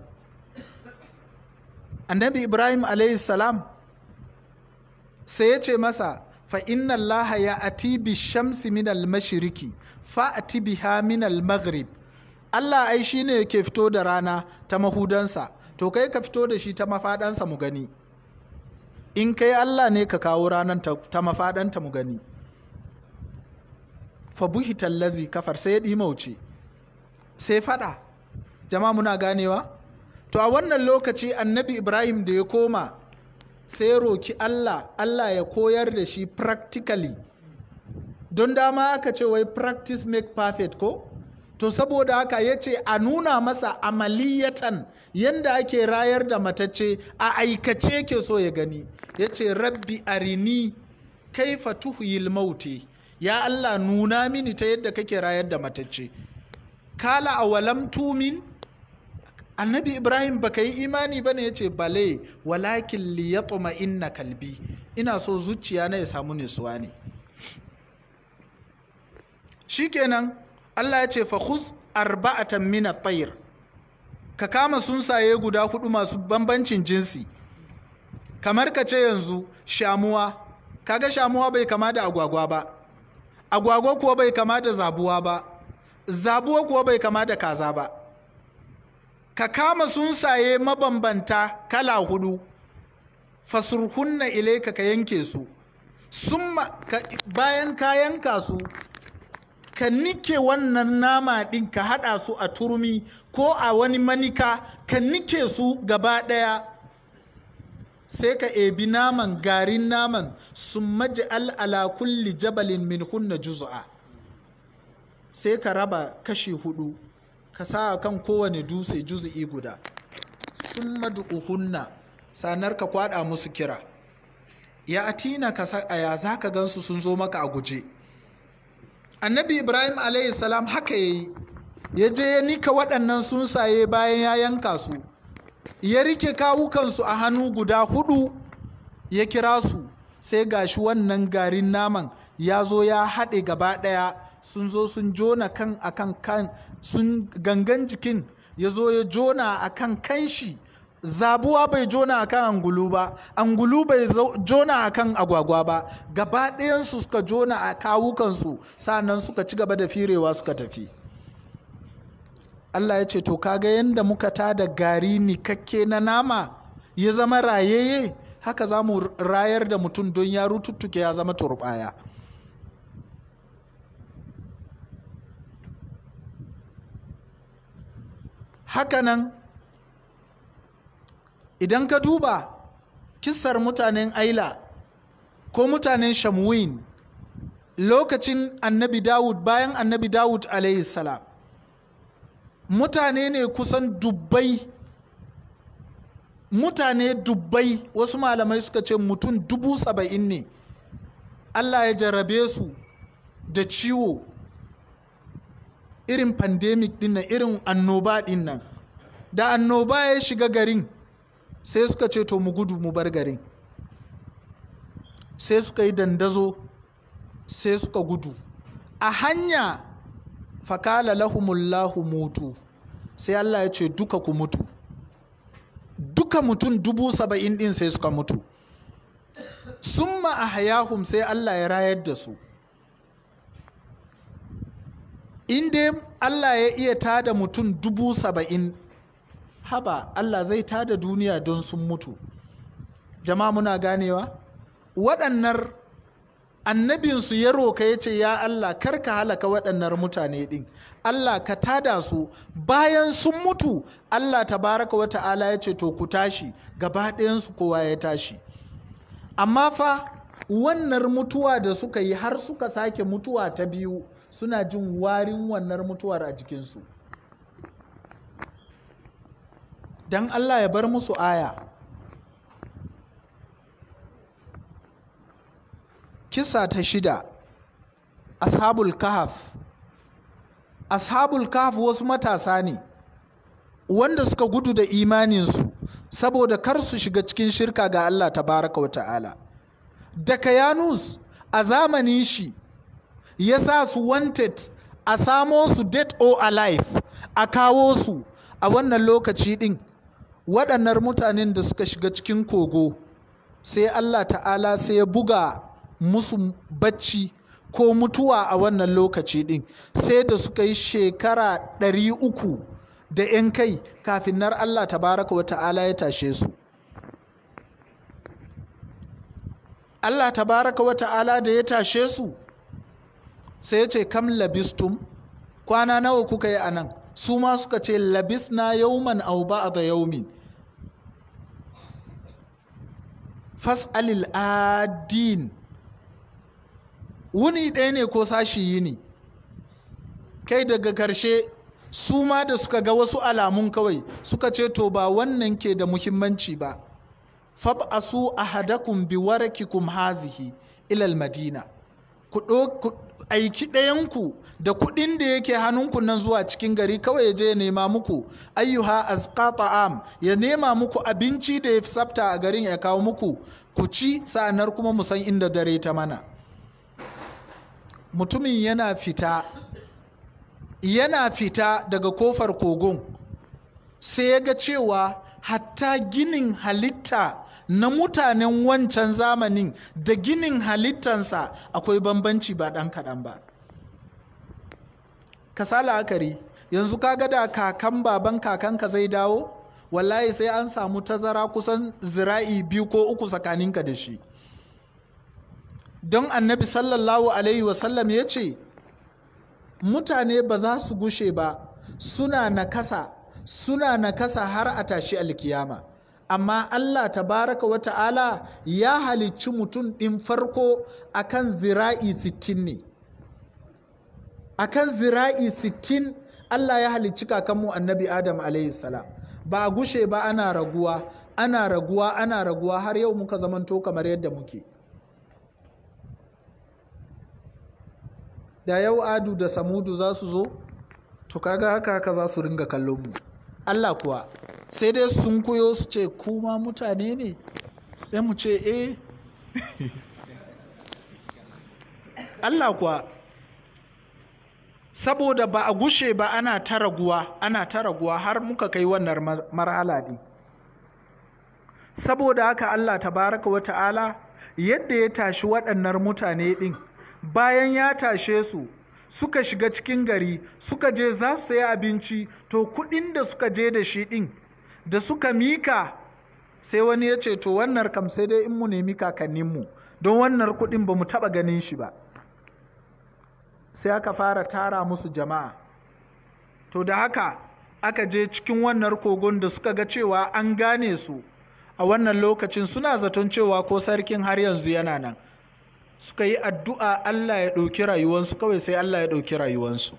Annabi Ibrahim alayhi salam sai ya ce masa fa inna Allah ya ati bi shamsi min al mashriqi fa ati biha min al maghrib. Allah ai shine yake fito da rana ta mahudansa, to kai ka fito da shi ta mafadansa mu gani. In kai Allah ne ka kawo ranar ta mafadanta mu gani. Fa buhita allazi kafar, sai ya dimauce, sai fada. Jama'a muna ganewa? To a wannan lokaci annabi Ibrahim da ya koma sai ya roki Allah, Allah ya koyar da shi practically. Don dama aka ce wai practice make perfect ko? To saboda haka ya ce a nuna masa amaliyatan yanda ake rayar da matacce a aikace ke so ya gani. Ya ce rabbi arini kaifa tuhyil mauti, ya Allah nuna mini ta yadda kake rayar da matacce. Kala awalam tumin, annabi Ibrahim baka yi imani bane? Ya ce bale walakin liyatma inna kalbi, ina so zuciya na ya samu nutsuwa ne. Shikenan Allah ya ce fa khuz arba'atan min at-tayr, ka kama sunsaye guda hudu masu bambancin jinsi. Kamar ka ce yanzu shamuwa, kaga shamuwa bai kama da agwagwa ba, agwagwa kuwa bai kama da zabuwa ba, zabuwa kuwa bai kama da kaza ba. Ka kama sunsaye mabambanta kala hudu, fasurhunna ilaika, ka yanke su. Summa ka, bayan ka yanka su, ka nike wannan nama ɗin ka haɗa su a turmi ko a wani manika, ka nike su gaba ɗaya. Sai ka ebi naman, garin naman, sun maji ala kulli jabalin min hunna juz'a. Sai ka raba kashi hudu, ka sa kan kowane dutse juz'i guda. Sun madu'uhunna, sanar ka kwada musu kira. Ya atina ka aya za ka gansu sun zo maka a guje. Annabi Ibrahim alayhi salam haka yayi, ya je ya nika waɗannan sunsaye bayan ya yanka su, ya rike kawukansu a hannu guda hudu, ya kira su, sai gashi wannan garin naman ya zo ya haɗe gaba ɗaya, sun zo sun jona kan akan kan, sun gangan jikin ya zo ya jona akan kanshi. Zabuwa bai jona akan angulu ba, angulu bai jona akan agwagwa ba, gaba ɗayansu suka jona a kawukansu, sannan suka ci gaba da firewa suka tafi. Allah ya ce to kaga yadda muka tada gari nikakke na nama ya zama rayayye, haka za mu rayar da mutum don ya rututtuke ya zama turbaya. Hakanan idan ka duba kissar mutanen Aila ko mutanen Shamwin lokacin annabi Dawud, bayan annabi Dawud alayhi salam, mutane ne kusan dubbai, mutane dubbai, wasu malamai suka ce mutum dubu saba'in ne Allah ya jarrabe su da ciwo irin pandemic din nan, irin annoba din nan, da annoba ya shiga garin sai suka ce to mu gudu mu bar garin, sai suka yi dandazo sai suka gudu a hanya. Fakala lahumullahu mutu, sai Allah ya ce duka ku mutu, duka mutum dubu saba'in din sai suka mutu. Summa ahyahum, sai Allah ya rayar da su. In dai Allah ya iya tada mutum dubu saba'in, haba Allah zai tada duniya don sun mutu. Jama'a muna ganewa? Waɗannan annabinsu ya roka ya ce ya Allah kar ka halaka waɗannan mutane ɗin, Allah ka tada su bayan sun mutu. Allah tabaraka wa ta'ala ya ce to ku tashi, gaba ɗayansu kowa ya tashi. Amma fa wannan mutuwa da suka yi har suka sake mutuwa ta biyu, suna jin warin wannan mutuwar a jikinsu. Dan Allah ya bar musu aya. Kisa ta shida, ashabul kahf. Ashabul kahf wasu matasa ne wanda suka gudu da imaninsu saboda kar su shiga cikin shirka ga Allah tabaraka wa ta'ala. Dakayanus a zamanin shi ya sa su wanted a samo su dead or alive, a kawo su a wannan lokaci din. Waɗannan mutanen da suka shiga cikin kogo, sai Allah ta'ala sai ya buga musu bacci ko mutuwa a wannan lokaci din, sai da suka yi shekara ɗari uku da ‘yan kai kafin nar Allah tabaraka wa ta'ala ya tashe su. Allah tabaraka wa ta'ala da ya tashe su sai ya ce kam labistum, kwana nawa kuka yi anan? Su ma suka ce labisna yauman aw ba'da yaumin fas'alil adin, wuni ɗaya ne ko sashi yini? Kai daga karshe su ma da suka ga wasu alamun kawai suka ce to ba wannan ke da muhimmanci ba, fab'asu ahadakum bi warakikum hazihi ilal madina, ku aiki ɗayanku da kuɗin da yake hannunku nan zuwa cikin gari, kawai ya je ya nema muku ayyuha azqa ta'am, ya nema muku abinci da ya fi tsafta a garin ya kawo muku ku ci, sa'anar kuma mu san inda dare ta mana. Mutumin yana fita yana fita daga kofar kogon, sai ya ga cewa hatta ginin halitta na mutanen wancan zamanin da ginin halittansa akwai bambanci ba ɗan kaɗan ba. Kasala akari yanzu kaga da kakan baban kakanka zai dawo, wallahi sai an samu tazara kusan zira'i biyu ko uku tsakaninka da shi. Don annabi sallallahu alaihi wasallam ya ce mutane ba za su gushe ba suna nakasa suna nakasa har a tashi alkiyama, amma Allah tabaraka wa ta'ala ya halicci mutum ɗin farko akan zira'i sittin ne. Akan zira'i sittin Allah ya halicci kakanmu annabi Adam alaihi salam. Ba a gushe ba ana raguwa ana raguwa ana raguwa har yau muka zamanto kamar yadda muke. Da yau Adu da Samudu za su zo, to kaga haka haka za su ringa kallon mu. Allah kuwa sai dai sun koyo su ce kuma mutane ne, sai mu ce eh. Allah kuwa saboda ba a gushe ba ana ta raguwa ana ta raguwa har muka kai wannan marhala ne. Saboda haka Allah tabaraka wa ta'ala yadda ya tashi waɗannan mutane ɗin, bayan ya tashe su suka shiga cikin gari suka je za su sayi abinci, to kuɗin da suka je da shi ɗin da suka mika, sai wani ya ce to wannan kam sai dai in mu nemi kakanninmu, don wannan kuɗin ba mu taɓa ganin shi ba. Sai aka fara tara musu jama'a, to da haka aka je cikin wannan kogon da suka ga cewa an gane su a wannan lokacin, suna zaton cewa ko sarkin har yanzu yana nan, suka yi addu'a Allah ya ɗauki rayuwansu, kawai sai Allah ya ɗauki rayuwansu.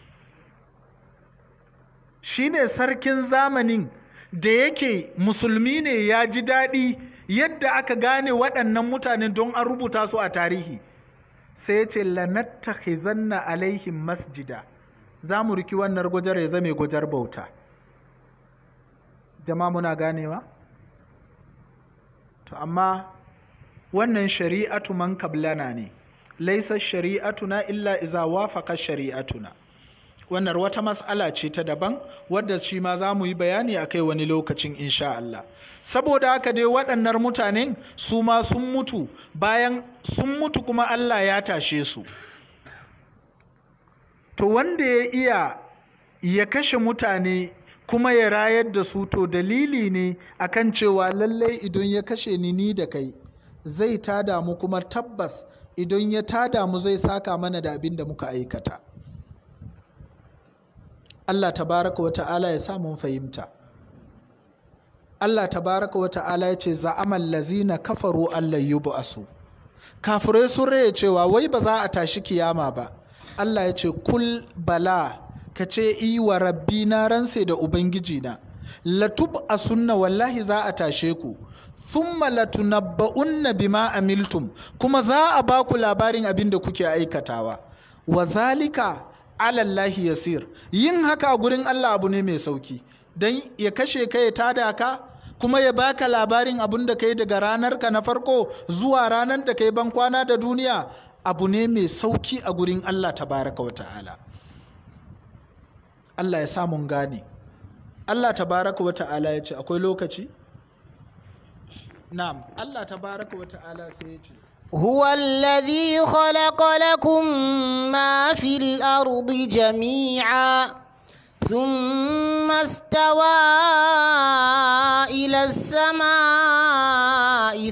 Shi ne sarkin zamanin da yake musulmi ne, ya ji daɗi yadda aka gane waɗannan mutanen don an rubuta su a tarihi. sai ya ce lanattakhizanna alaihim masjida, za mu riki wannan gwajar ya zame gwajar bauta. Jama'a muna ganewa? To amma wannan shari'atu man kablana ne, laisa shari'atuna illa iza wafaqa shari'atuna. Wannan wata mas'ala ce ta daban wadda shi ma za mu yi bayani a kai wani lokacin insha Allah. Saboda haka dai waɗannan mutanen su ma sun mutu, bayan sun mutu kuma Allah ya tashe su. To wanda ya iya ya kashe mutane kuma ya rayar da su, to dalili ne akan cewa lallai idan ya kashe ni ni da kai zai tada mu, kuma tabbas idan ya tada mu zai saka mana da abin da muka aikata. Allah tabaraka wa ta'ala ya sa mun fahimta. Allah tabaraka wa ta'ala ya ce za'amal lazina kafaru Allah yub'asu. Kafirai sun raye cewa wai ba za a tashi kiyama ba. Allah ya ce kul bala, ka ce i wa rabbi na ranse da ubangiji na, latub asunna, wallahi za a tashe ku, thumma latunabba'unna bima amiltum, kuma za a ba ku labarin abin da kuke aikatawa. Wa zalika alallahi yasir, yin haka gurin Allah abu ne mai sauki, dan ya kashe ka ya tada ka kuma ya baka labarin abin da kai daga ranar ka na farko zuwa ranar da kai ban kwana da duniya, abu ne mai sauki a gurin Allah tabaraka wa ta'ala. Allah ya sa mun gane. Allah tabaraka wa ta'ala ya ce akwai lokaci? Na'am, Allah tabaraka wa ta'ala sai ya ce هو الذي خلق لكم ما في الأرض جميعا ثم استوى إلى السماء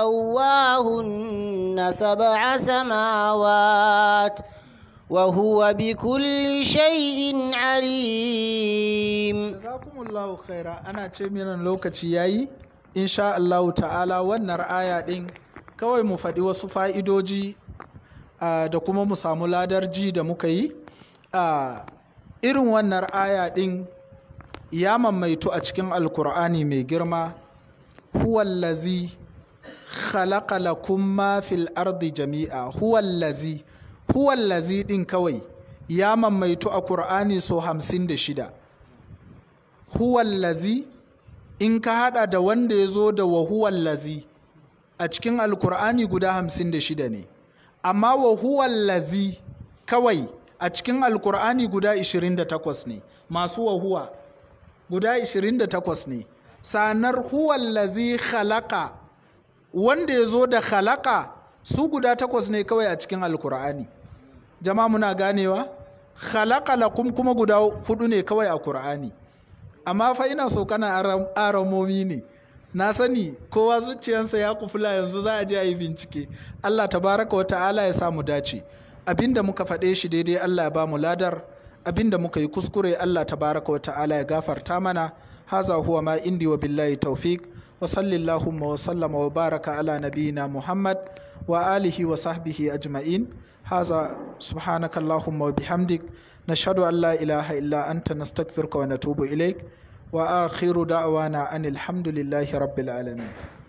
فسواهن سبع سماوات وهو بكل شيء عليم. جزاكم الله خيرا. أنا تشمينا لوكتي ياي إن شاء الله تعالى. wannan aya din kawai mu faɗi wasu fa'idoji da kuma mu samu ladar ji da muka yi. Irin wannan aya ɗin ya mammaitu a cikin alkur'ani mai girma, huwallazi khalaqa lakum ma fil ardi jami'a. Huwallazi huwallazi ɗin kawai ya mammaitu a Kur'ani so hamsin da shida. Huwallazi in ka hada da wanda ya zo da wa huwallazi a cikin alkur'ani guda hamsin da shida ne, amma wa huwallazi kawai a cikin alkur'ani guda ishirin da takwas ne. Masu wa huwa guda ishirin da takwas ne. Sanar huwallazi khalaqa wanda ya zo da khalaqa su guda takwas ne kawai a cikin alkur'ani. Jama'a muna ganewa? Khalaqa lakum kuma guda hudu ne kawai a Kur'ani. Amma fa ina so kana aramomi ne, na sani kowa zuciyarsa ya kufula, yanzu za a je a yi bincike. Allah tabaraka wa ta'ala ya samu dace. Abinda muka faɗe shi daidai Allah ya ba mu ladar, abinda muka yi kuskure Allah tabaraka wa ta'ala ya gafarta mana. Haza huwa ma indi wa billahi tawfiq wa sallallahu wa sallama wa baraka ala nabiyina Muhammad wa alihi wa sahbihi ajma'in. Haza subhanaka Allahumma wa bihamdik nashhadu an la ilaha illa anta nastaghfiruka wa natubu ilaik wa akhiru da'wana anil hamdulillahi rabbil alamin.